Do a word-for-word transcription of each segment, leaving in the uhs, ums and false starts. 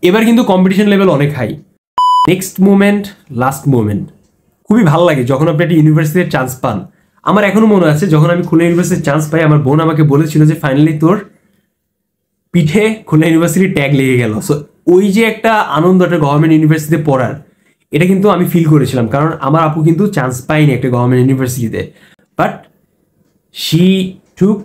এবার কিন্তু competition level অনেক high. Next moment, last moment, খুবই ভালো লাগে যখন আপনি একটা ইউনিভার্সিটির চান্স পান। আমার এখনো মনে আছে যখন আমি খুলনা ইউনিভার্সিটির চান্স পাই, আমার বোন আমাকে বলেছিল যে ফাইনালি তোর পিঠে খুলনা ইউনিভার্সিটির ট্যাগ লেগে গেল। সো ওই যে একটা আনন্দ একটা গভর্নমেন্ট ইউনিভার্সিটিতে পড়ার, এটা কিন্তু আমি ফিল করেছিলাম, কারণ আমার আপু কিন্তু চান্স পাইনি একটা গভর্নমেন্ট ইউনিভার্সিটিতে, but she took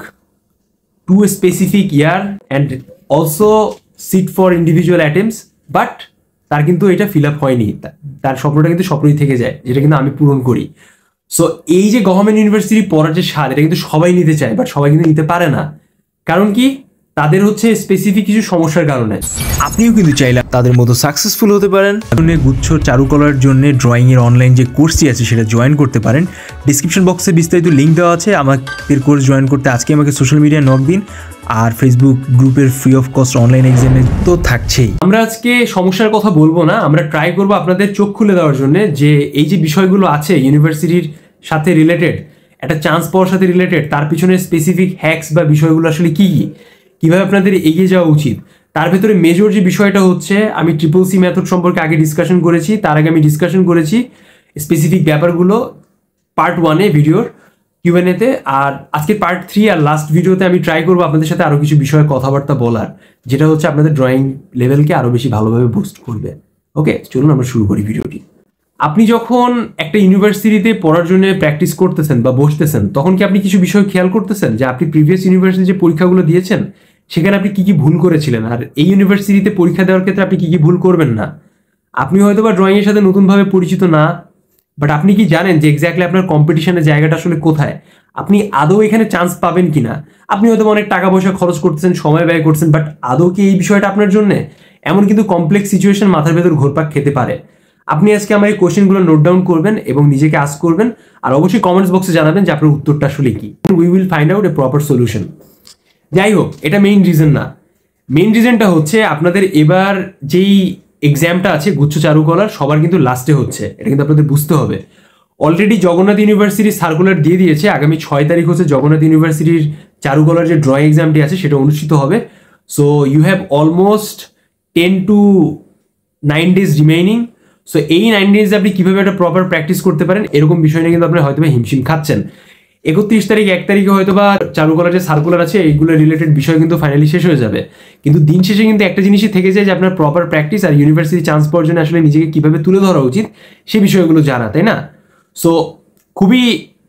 to specific year and also seat for individual attempts, but তার কিন্তু এটা ফিল আপ হয়নি। তার স্বপ্নটা কিন্তু স্বপ্নই থেকে যায়, যেটা কিন্তু আমি পূরণ করি। সো এই যে গভর্নমেন্ট ইউনিভার্সিটি পড়ার যে স্বাদ, এটা কিন্তু সবাই নিতে চায়, বাট সবাই কিন্তু নিতে পারে না। কারণ কি, তাদের হচ্ছে স্পেসিফিক কিছু সমস্যার কারণে। আপনিও কিন্তু চাইলে তাদের মতো সাকসেসফুল হতে পারেন। গুচ্ছ চারুকলার জন্য ড্রয়িং এর অনলাইন যে কোর্সটি আছে সেটা জয়েন করতে পারেন। ডিসক্রিপশন বক্সে বিস্তারিত লিঙ্ক দেওয়া আছে। আমাদের কোর্স জয়েন করতে আজকে আমাকে সোশ্যাল মিডিয়ায় নক দিন, আর ফেসবুক গ্রুপের ফ্রি অফ কস্ট অনলাইন এক্সামে তো থাকছেই। আমরা আজকে সমস্যার কথা বলবো না, আমরা ট্রাই করবো আপনাদের চোখ খুলে দেওয়ার জন্য যে এই যে বিষয়গুলো আছে ইউনিভার্সিটির সাথে রিলেটেড, একটা চান্স পাওয়ার সাথে রিলেটেড, তার পিছনে স্পেসিফিক হ্যাকস বা বিষয়গুলো আসলে কি কি, কিভাবে আপনাদের এগিয়ে যাওয়া উচিত। তার ভেতরে মেজর যে বিষয়টা হচ্ছে, আমি ট্রিপল সি মেথড সম্পর্কে আগে ডিসকাশন করেছি, তার আগে আমি ডিসকাশন করেছি স্পেসিফিক ব্যাপারগুলো পার্ট ওয়ানে ভিডিওর কিউএনএতে, আর আজকে পার্ট থ্রি আর লাস্ট ভিডিওতে আমি ট্রাই করবো আপনাদের সাথে আরও কিছু বিষয়ে কথাবার্তা বলার, যেটা হচ্ছে আপনাদের ড্রয়িং লেভেলকে আরও বেশি ভালোভাবে বুস্ট করবে। ওকে, চলুন আমরা শুরু করি ভিডিওটি। আপনি যখন একটা ইউনিভার্সিটিতে পড়ার জন্য প্র্যাকটিস করতেছেন বা বসতেছেন, তখন কি আপনি কিছু বিষয় খেয়াল করতেছেন যে আপনি প্রিভিয়াস ইউনিভার্সিটি যে পরীক্ষাগুলো দিয়েছেন সেখানে আপনি কি কি ভুল করেছিলেন, আর এই ইউনিভার্সিটিতে পরীক্ষা দেওয়ার ক্ষেত্রে আপনি কি কি ভুল করবেন না। আপনি হয়তো বা ড্রয়িংয়ের সাথে নতুনভাবে পরিচিত না, বাট আপনি কি জানেন যে এক্স্যাক্টলি আপনার কম্পিটিশনের জায়গাটা আসলে কোথায়, আপনি আদৌ এখানে চান্স পাবেন কিনা। আপনি হয়তো অনেক টাকা পয়সা খরচ করতেছেন, সময় ব্যয় করছেন, বাট আদৌ কি এই বিষয়টা আপনার জন্য, এমন কিন্তু কমপ্লেক্স সিচুয়েশন মাথার ভেতর ঘোরপাক খেতে পারে। আপনি আজকে আমার এই কোশ্চেনগুলো নোট ডাউন করবেন এবং নিজেকে আস্ক করবেন, আর অবশ্যই কমেন্টস বক্সে জানাবেন যে আপনার উত্তরটা আসলে কি। We will find out a proper solution. যাই হোক, এটা মেইন রিজন না। মেইন রিজনটা হচ্ছে আপনাদের এবার যেই এক্সামটা আছে গুচ্ছ চারুকলার, সবার কিন্তু লাস্টে হচ্ছে, এটা কিন্তু আপনাদের বুঝতে হবে। অলরেডি জগন্নাথ ইউনিভার্সিটি সার্কুলার দিয়ে দিয়েছে, আগামী ছয় তারিখ হচ্ছে জগন্নাথ ইউনিভার্সিটির চারুকলার যে ড্রয়িং এক্সামটি আছে সেটা অনুষ্ঠিত হবে। So you have almost ten to nine days remaining. So এই নাইন ডেজ আপনি কীভাবে একটা প্রপার প্র্যাকটিস করতে পারেন, এরকম বিষয় নিয়ে কিন্তু আপনি হয়তো বা হিমশিম খাচ্ছেন। একত্রিশ তারিখ এক তারিখে হয়তো বা চারুকলার যে সার্কুলার আছে এইগুলো রিলেটেড বিষয় কিন্তু ফাইনালি শেষ হয়ে যাবে, কিন্তু দিন শেষে কিন্তু একটা জিনিসই থেকে যায় যে আপনার প্রপার প্র্যাকটিস আর ইউনিভার্সিটি চান্স পাওয়ার জন্য আসলে নিজেকে কীভাবে তুলে ধরা উচিত সেই বিষয়গুলো জানা, তাই না? সো খুবই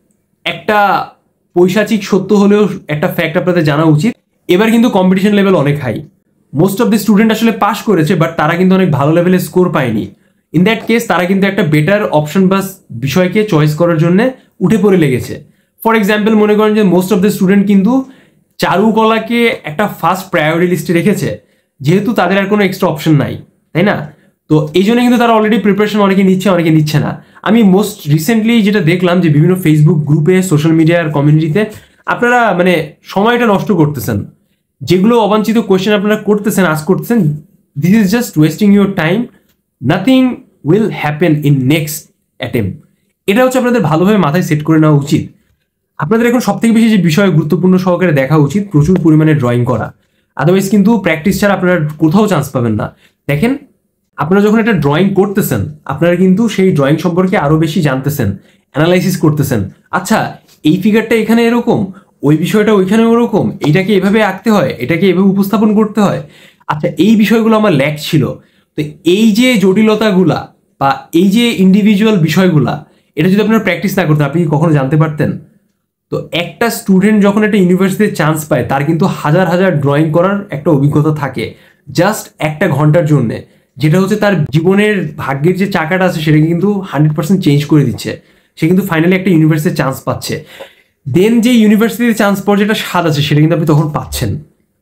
একটা পৈশাচিক সত্য হলেও একটা ফ্যাক্ট আপনাদের জানা উচিত, এবার কিন্তু কম্পিটিশন লেভেল অনেক high. Most of the student আসলে পাস করেছে, বাট তারা কিন্তু অনেক ভালো লেভেলের স্কোর পায়নি। ইন দ্যাট কেস তারা কিন্তু একটা বেটার অপশন বা বিষয়কে চয়েস করার জন্য উঠে পড়ে লেগেছে। ফর এক্সাম্পল, মনে করেন যে মোস্ট অফ দ্য স্টুডেন্ট কিন্তু চারুকলাকে একটা ফার্স্ট প্রায়োরিটি লিস্টে রেখেছে, যেহেতু তাদের আর কোনো এক্সট্রা অপশন নাই, তাই না? তো এই জন্য কিন্তু তারা অলরেডি প্রিপারেশন অনেকে নিচ্ছে, অনেকে নিচ্ছে না। আমি মোস্ট রিসেন্টলি যেটা দেখলাম যে বিভিন্ন ফেসবুক গ্রুপে, সোশ্যাল মিডিয়ার কমিউনিটিতে আপনারা মানে সময়টা নষ্ট করতেছেন, যেগুলো অবাঞ্ছিত কোয়েশ্চেন আপনারা করতেছেন, আস্ক করতেছেন, this is just wasting your time, nothing will happen in next attempt. এটা হচ্ছে আপনাদের ভালোভাবে মাথায় সেট করে নেওয়া উচিত। আপনাদের এখন সব থেকে বেশি যে বিষয় গুরুত্বপূর্ণ সহকারে দেখা উচিত প্রচুর পরিমাণে ড্রয়িং করা, আদারওয়াইজ কিন্তু প্র্যাকটিস ছাড়া আপনারা কোথাও চান্স পাবেন না। দেখেন, আপনারা যখন একটা ড্রয়িং করতেছেন, আপনারা কিন্তু সেই ড্রয়িং সম্পর্কে আরও বেশি জানতেছেন, অ্যানালাইসিস করতেছেন। আচ্ছা, এই ফিগারটা এখানে এরকম, ওই বিষয়টা ওইখানে ওরকম, এইটাকে এভাবে আঁকতে হয়, এটাকে এভাবে উপস্থাপন করতে হয়। আচ্ছা, এই বিষয়গুলো আমার ল্যাক ছিল। তো এই যে জটিলতাগুলা বা এই যে ইন্ডিভিজুয়াল বিষয়গুলা, এটা যদি আপনারা প্র্যাকটিস না করতেন, আপনি কি কখনো জানতে পারতেন? তো একটা স্টুডেন্ট যখন একটা ইউনিভার্সিটিতে চান্স পায়, তার কিন্তু হাজার হাজার ড্রয়িং করার একটা অভিজ্ঞতা থাকে জাস্ট একটা ঘন্টার জন্যে, যেটা হচ্ছে তার জীবনের ভাগ্যের যে চাকাটা আছে সেটাকে কিন্তু হান্ড্রেড পার্সেন্ট চেঞ্জ করে দিচ্ছে। সে কিন্তু ফাইনালি একটা ইউনিভার্সিটিতে চান্স পাচ্ছে। দেন যে ইউনিভার্সিটিতে চান্স পাওয়ার যেটা স্বাদ আছে সেটা কিন্তু আপনি তখন পাচ্ছেন,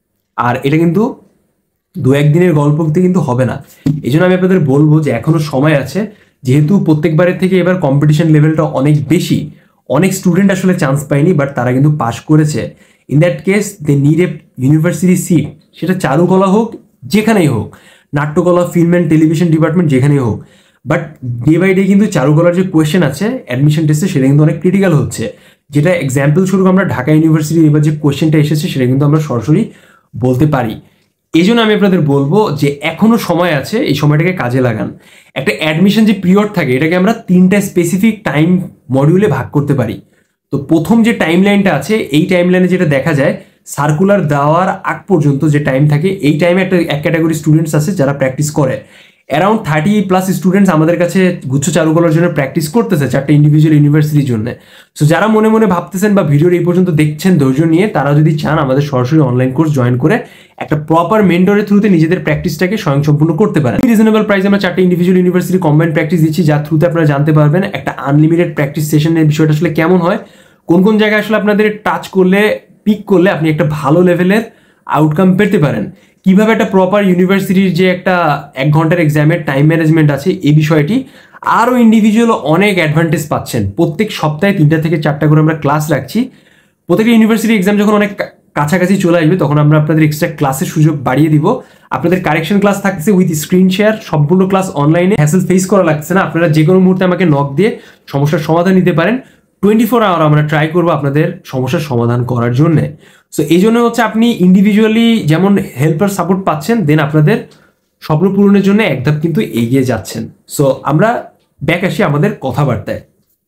আর এটা কিন্তু দু একদিনের গল্পতে কিন্তু হবে না। এই জন্য আমি আপনাদের বলবো যে এখনো সময় আছে, যেহেতু প্রত্যেকবারের থেকে এবার কম্পিটিশন লেভেলটা অনেক বেশি, অনেক স্টুডেন্ট আসলে চান্স পায়নি, বাট তারা কিন্তু পাস করেছে। In that case they need a university seat, সেটা চারুকলা হোক, যেখানেই হোক, নাট্যকলা, ফিল্ম অ্যান্ড টেলিভিশন ডিপার্টমেন্ট, যেখানেই হোক। বাট ডে বাই ডে কিন্তু চারুকলার যে কোয়েশ্চেন আছে অ্যাডমিশন টেস্টে, সেটা কিন্তু অনেক ক্রিটিক্যাল হচ্ছে। যেটা এক্সাম্পল স্বরূপ আমরা ঢাকা ইউনিভার্সিটির এবার যে কোয়েশ্চেনটা এসেছে সেটা কিন্তু আমরা সরাসরি বলতে পারি। এই জন্য আমি আপনাদের বলবো যে এখনো সময় আছে, এই সময়টাকে কাজে লাগান। একটা অ্যাডমিশন যে পিরিয়ড থাকে এটাকে আমরা তিনটা স্পেসিফিক টাইম মডিউলে ভাগ করতে পারি। তো প্রথম যে টাইম লাইনটা আছে এই টাইম লাইনে যেটা দেখা যায় সার্কুলার দেওয়ার আগ পর্যন্ত যে টাইম থাকে এই টাইমে একটা এক ক্যাটাগরি স্টুডেন্টস আছে যারা প্র্যাকটিস করে। অ্যারাউন্ড থার্টি প্লাস স্টুডেন্টস আমাদের কাছে গুচ্ছ চারুকলার জন্য প্র্যাকটিস করতেছে চারটে ইন্ডিভিজুয়াল ইউনিভার্সিটির জন্য। সো যারা মনে মনে ভাবতেছেন বা ভিডিওর এই পর্যন্ত দেখছেন ধৈর্য নিয়ে, তারা যদি চান আমাদের সরাসরি অনলাইন কোর্স জয়েন করে একটা প্রপার মেন্টরের থ্রুতে নিজেদের প্র্যাকটিসটাকে স্বয়ংসম্পূর্ণ করতে পারেন। রিজনেবল প্রাইসে আমরা চারটে ইন্ডিভিজুয়াল ইউনিভার্সিটি কম্বাইন্ড প্র্যাকটিস দিচ্ছি, যার থ্রুতে আপনারা জানতে পারবেন একটা আনলিমিটেড প্র্যাকটিস সেশনের বিষয়টা আসলে কেমন হয়, কোন কোন জায়গায় আসলে আপনাদের টাচ করলে পিক করলে আপনি একটা ভালো লেভেলের আউটকাম পেতে পারেন, কিভাবে একটা প্রপার ইউনিভার্সিটির যে একটা এক ঘন্টার এক্সামের টাইম ম্যানেজমেন্ট আছে এই বিষয়টি, আরও ইন্ডিভিজুয়াল অনেক অ্যাডভান্টেজ পাচ্ছেন। প্রত্যেক সপ্তাহে তিনটা থেকে চারটা করে আমরা ক্লাস রাখছি। প্রত্যেকটা ইউনিভার্সিটি এক্সাম যখন অনেক কাছাকাছি চলে আসবে তখন আমরা আপনাদের এক্সট্রা ক্লাসের সুযোগ বাড়িয়ে দিব। আপনাদের কারেকশন ক্লাস থাকছে উইথ স্ক্রিন শেয়ার, সম্পূর্ণ ক্লাস অনলাইনে, হ্যাসেল ফেস করা লাগছে না। আপনারা যে কোনো মুহূর্তে আমাকে নক দিয়ে সমস্যার সমাধান নিতে পারেন। টোয়েন্টি ফোর আওয়ার আমরা ট্রাই করবো আপনাদের সমস্যার সমাধান করার জন্য। সো এই জন্য হচ্ছে আপনি ইন্ডিভিজুয়ালি যেমন হেল্পার সাপোর্ট পাচ্ছেন, দেন আপনাদের স্বপ্ন পূরণের জন্য এক ধাপ কিন্তু এগিয়ে যাচ্ছেন। সো আমরা ব্যাক আসি আমাদের কথাবার্তায়।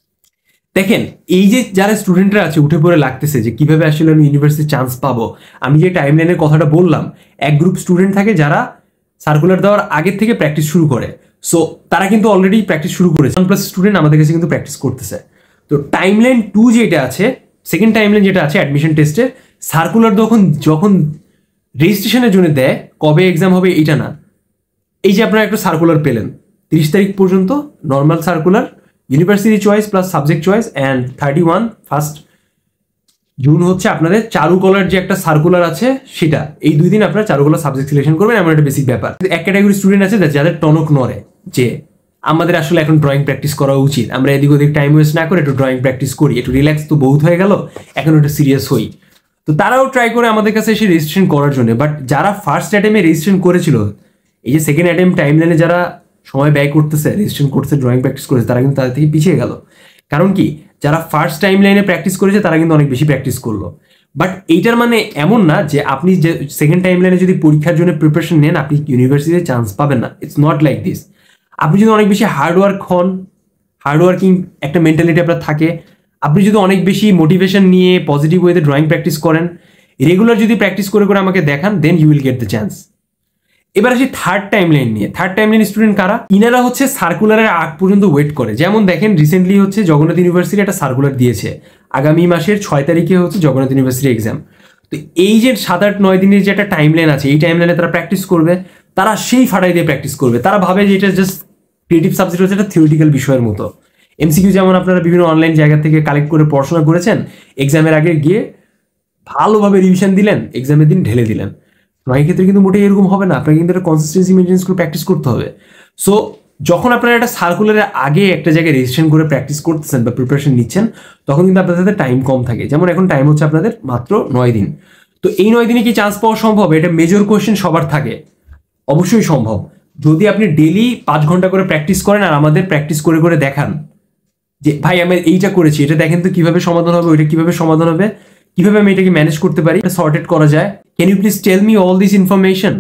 দেখেন এই যে যারা স্টুডেন্টরা আছে উঠে পড়ে লাগতেছে যে কিভাবে আসলে আমি ইউনিভার্সিটি চান্স পাবো, আমি যে টাইম লাইনের কথাটা বললাম, এক গ্রুপ স্টুডেন্ট থাকে যারা সার্কুলার দেওয়ার আগের থেকে প্র্যাকটিস শুরু করে। সো তারা কিন্তু অলরেডি প্র্যাকটিস শুরু করেছে, ওয়ান প্লাস স্টুডেন্ট আমাদের কাছে কিন্তু প্র্যাকটিস করতেছে। তো টাইমলাইন টু যেটা আছে, সেকেন্ড টাইমলাইন যেটা আছে অ্যাডমিশন টেস্টে, সার্কুলার যখন যখন রেজিস্ট্রেশনের জন্য দেয় কবে এক্সাম হবে এইটা না, এই যে আপনারা একটা সার্কুলার পেলেন তিরিশ তারিখ পর্যন্ত normal circular, university choice plus subject choice, and thirty one first June হচ্ছে আপনাদের চারুকলার যে একটা সার্কুলার আছে সেটা। এই দুই দিন আপনারা চারুকলার সাবজেক্ট সিলেকশন করবেন, এমন একটা বেসিক ব্যাপার। এক ক্যাটাগরি স্টুডেন্ট আছে যাদের টনক নড়ে যে আমাদের আসলে এখন ড্রয়িং প্র্যাকটিস করা উচিত, আমরা এদিক ওদিক টাইম ওয়েস্ট না করে একটু ড্রয়িং প্র্যাকটিস করি, একটু রিল্যাক্স তো বহুত হয়ে গেল, এখন একটু সিরিয়াস হই। তো তারাও ট্রাই করে আমাদের কাছে এসে রেজিস্ট্রেশন করার জন্য। বাট যারা ফার্স্ট অ্যাটেম্পে রেজিস্ট্রেশন করেছিল, এই যে সেকেন্ড অ্যাটেম্প টাইম লাইনে যারা সময় ব্যয় করতেছে, রেজিস্ট্রেশন করতেছে, ড্রয়িং প্র্যাকটিস করেছে, তারা কিন্তু তাদের থেকে পিছিয়ে গেল। কারণ কি, যারা ফার্স্ট টাইম লাইনে প্র্যাকটিস করেছে তারা কিন্তু অনেক বেশি প্র্যাকটিস করলো। বাট এইটার মানে এমন না যে আপনি যে সেকেন্ড টাইম লাইনে যদি পরীক্ষার জন্য প্রিপারেশন নেন আপনি ইউনিভার্সিটিতে চান্স পাবেন না। It's not like this. আপনি যদি অনেক বেশি হার্ডওয়ার্ক হন, হার্ডওয়ার্কিং একটা মেন্টালিটি আপনার থাকে, আপনি যদি অনেক বেশি মোটিভেশন নিয়ে পজিটিভ ওয়েতে ড্রয়িং প্র্যাকটিস করেন, রেগুলার যদি প্র্যাকটিস করে করে আমাকে দেখান, then you will get the chance. এবার আসি থার্ড টাইম লাইন নিয়ে। থার্ড টাইম লাইন স্টুডেন্ট কারা? ইনারা হচ্ছে সার্কুলারের আগ পর্যন্ত ওয়েট করে। যেমন দেখেন রিসেন্টলি হচ্ছে জগন্নাথ ইউনিভার্সিটি একটা সার্কুলার দিয়েছে, আগামী মাসের ছয় তারিখে হচ্ছে জগন্নাথ ইউনিভার্সিটি এক্সাম। তো এই যে সাত আট নয় দিনের যে একটা টাইম লাইন আছে, এই টাইম লাইনে তারা প্র্যাকটিস করবে, তারা সেই ফাটাই দিয়ে প্র্যাকটিস করবে। তারা ভাবে যে এটা জাস্ট ক্রিয়েটিভ সাবজেক্ট হচ্ছে একটা থিওরিটিক্যাল বিষয়ের মতো। এমসিকিউ যেমন আপনারা বিভিন্ন অনলাইন জায়গা থেকে কালেক্ট করে পড়াশোনা করেছেন, এক্সামের আগে গিয়ে ভালোভাবে রিভিশন দিলেন, এক্সামের দিন ঢেলে দিলেন। ড্রয়িং ক্ষেত্রে কিন্তু মোটেই এরকম হবে না, আপনাকে কিন্তু একটা কনসিস্টেন্সি মেনটেন্স করে প্র্যাকটিস করতে হবে। সো যখন আপনারা একটা সার্কুলারের আগে একটা জায়গায় রেজিস্ট্রেশন করে প্র্যাকটিস করতেছেন বা প্রিপারেশন নিচ্ছেন, তখন কিন্তু আপনাদের সাথে টাইম কম থাকে। যেমন এখন টাইম হচ্ছে আপনাদের মাত্র নয় দিন। তো এই নয় দিনে কি চান্স পাওয়া সম্ভব? এটা মেজর কোয়েশ্চেন সবার থাকে। অবশ্যই সম্ভব, যদি আপনি ডেলি পাঁচ ঘন্টা করে প্র্যাকটিস করেন আর আমাদের প্র্যাকটিস করে করে দেখান যে ভাই আমি এইটা করেছি, এটা দেখেন তো কিভাবে সমাধান হবে, ওইটা কিভাবে সমাধান হবে, কিভাবে আমি এটাকে ম্যানেজ করতে পারি, সর্টেড করা যায়, can you please tell me all this information,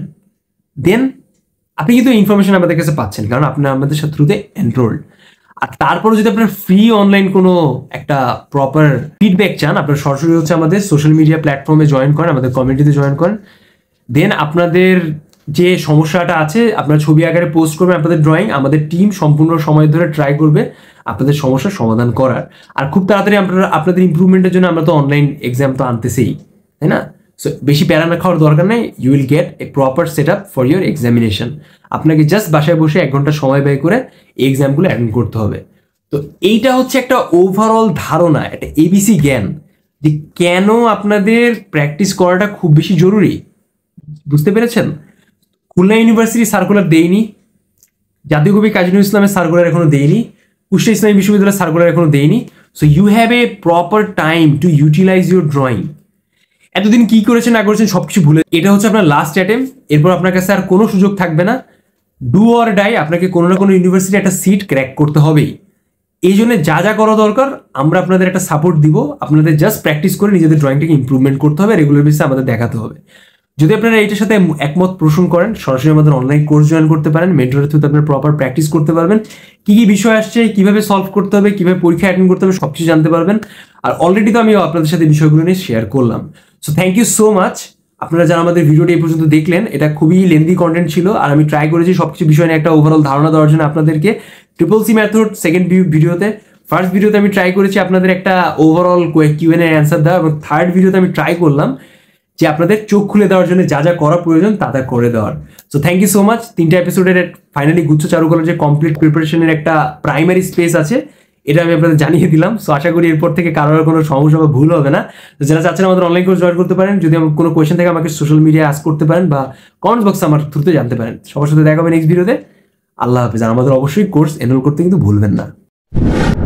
then আপনি কিন্তু ইনফরমেশন আমাদের কাছে পাচ্ছেন, কারণ আপনি আমাদের সাথে থ্রুতে এনরোল্ড। আর তারপরে যদি আপনার ফ্রি অনলাইন কোনো একটা প্রপার ফিডব্যাক চান, আপনার সরাসরি হচ্ছে আমাদের সোশ্যাল মিডিয়া প্ল্যাটফর্মে জয়েন করেন, আমাদের কমিউনিটিতে জয়েন করেন, দেন আপনাদের যে সমস্যাটা আছে আপনার ছবি আকারে পোস্ট করবেন আপনাদের ড্রয়িং, আমাদের টিম সম্পূর্ণ সময় ধরে ট্রাই করবে আপনাদের সমস্যার সমাধান করার। আর খুব তাড়াতাড়ি আপনারা আপনাদের ইমপ্রুভমেন্টের জন্য আমরা তো অনলাইন এক্সাম তো আনতেছেই, তাই না? সো বেশি প্যারানা খাওয়ার দরকার নেই, you will get a proper set up for your examination. আপনাকে জাস্ট বাসায় বসে এক ঘন্টা সময় ব্যয় করে এই এক্সামগুলো অ্যাটেন্ড করতে হবে। তো এইটা হচ্ছে একটা ওভারঅল ধারণা, একটা এবিসি জ্ঞান যে কেন আপনাদের প্র্যাকটিস করাটা খুব বেশি জরুরি। বুঝতে পেরেছেন? খুলনা ইউনিভার্সিটি সার্কুলার দেয়নি, জাতীয় কবি কাজী নজরুল ইসলামের সার্কুলার এখনো দেয়নি, কুষ্টিয়া ইসলামী বিশ্ববিদ্যালয়ের সার্কুলার এখনো দেয়নি। So you have a proper time to utilize your drawing. এতদিন কি করেছেন না করেছেন সবকিছু ভুলে, এটা হচ্ছে আপনার লাস্ট অ্যাটেম্প, এরপর আপনার কাছে আর কোনো সুযোগ থাকবে না। ডু অর ডাই, আপনাকে কোনো না কোনো ইউনিভার্সিটি একটা সিট ক্র্যাক করতে হবেই। এই জন্য যা যা করা দরকার আমরা আপনাদের একটা সাপোর্ট দিব, আপনাদের জাস্ট প্র্যাকটিস করে নিজেদের ড্রয়িংটাকে ইমপ্রুভমেন্ট করতে হবে, রেগুলার বেসিসে আমাদের দেখাতে হবে। যদি আপনারা এইটার সাথে একমত পোষণ করেন, সরাসরি আমাদের অনলাইন কোর্স জয়েন করতে পারেন। মেন্টরের থ্রুতে আপনারা প্রপার প্র্যাকটিস করতে পারবেন, কি কি বিষয় আসছে, কিভাবে সলভ করতে হবে, কিভাবে পরীক্ষা অ্যাটেন্ড করতে হবে, সবকিছু জানতে পারবেন। আর অলরেডি তো আমি আপনাদের সাথে বিষয়গুলো নিয়ে শেয়ার করলাম। So thank you so much. আপনারা যারা আমাদের ভিডিওটি এই পর্যন্ত দেখলেন, এটা খুবই লেন্দি কন্টেন্ট ছিল, আর আমি ট্রাই করেছি সবকিছু বিষয় নিয়ে একটা ওভারঅল ধারণা দেওয়ার জন্য আপনাদেরকে। ট্রিপল সি মেথড সেকেন্ড ভিডিওতে, ফার্স্ট ভিডিওতে আমি ট্রাই করেছি আপনাদের একটা ওভারঅল কিউ এন এর অ্যান্সার দেওয়া, এবং থার্ড ভিডিওতে আমি ট্রাই করলাম যে আপনাদের চোখ খুলে দেওয়ার জন্য যা যা করা প্রয়োজন তা তা করে দেওয়ার। So thank you so much. তিনটা এপিসোডের ফাইনালি গুচ্ছ চারুকলার যে কমপ্লিট প্রিপারেশনের একটা প্রাইমারি স্পেস আছে, এটা আমি আপনাদের জানিয়ে দিলাম। সো আশা করি এরপর থেকে কারোর কোনো সমস্যা বা ভুল হবে না। তো যারা চাচ্ছেন আমাদের অনলাইন কোর্স জয়েন করতে পারেন, যদি আমার কোনো কোয়েশ্চেন থাকে আমাকে সোশ্যাল মিডিয়ায় আস্ক করতে পারেন বা কমেন্টস বক্সে আমার থ্রুতে জানতে পারেন। সবার সাথে দেখা হবে নেক্সট ভিডিওতে। আল্লাহ হাফেজ। আর আমাদের অবশ্যই কোর্স এনরোল করতে কিন্তু ভুলবেন না।